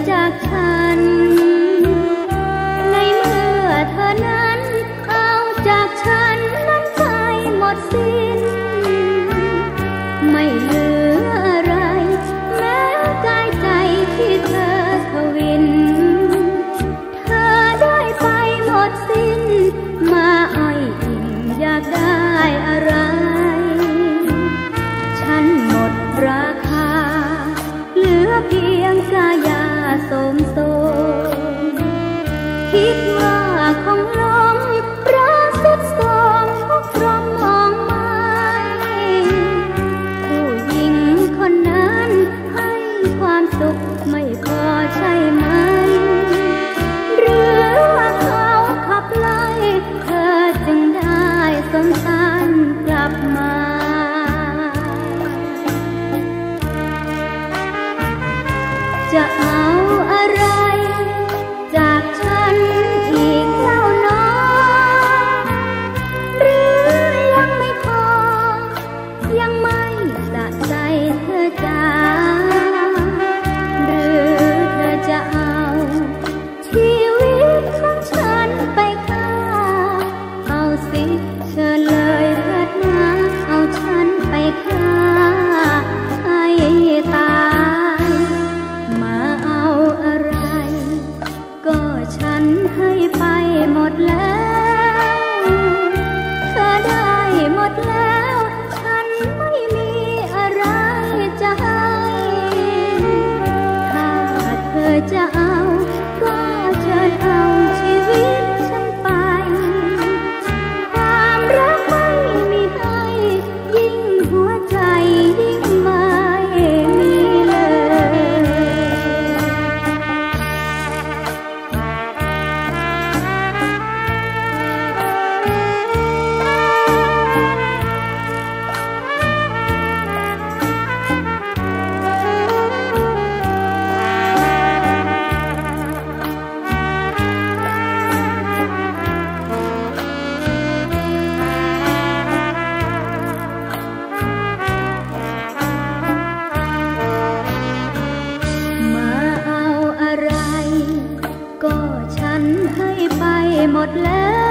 จากฉันในเมื่อเธอนั้นเอาจากฉันน้ำใจหมดสิ้นไม่เหลืออะไรแม้กายใจที่เธอทวินเธอได้ไปหมดสิ้นมาอ้อยอิงอยากได้อะไรฉันหมดราคาเหลือเพียงกายาโสมโสมคิดว่าคงลงรักสุดโทรมทุกรมมองไม่ผู้หญิงคนนั้นให้ความสุขไม่พอใช่ไหมหรือว่าเขาขับไล่เธอจึงได้สงสารกลับมาจะเอาอะไรจากฉันอีกเล่าน้อหรือยังไม่พอยังไม่สะใจเธอจ๋าหรือเธอจะเอาชีวิตของฉันไปฆ่าเอาสิเชิญเลยเถิดนะเอาฉันไปฆ่าให้ตายมาเอาอะไรก็ฉันให้ไปหมดแล้วเธอได้หมดแล้วฉันไม่มีอะไรจะให้ถ้าเธอจะเอาก็เชิญเอาชีวิตฉันไปความรักไม่มีให้ยิ่งหัวใจยิ่งไม่มีเลยมาเอาอะไรก็ฉันให้ไปหมดแล้ว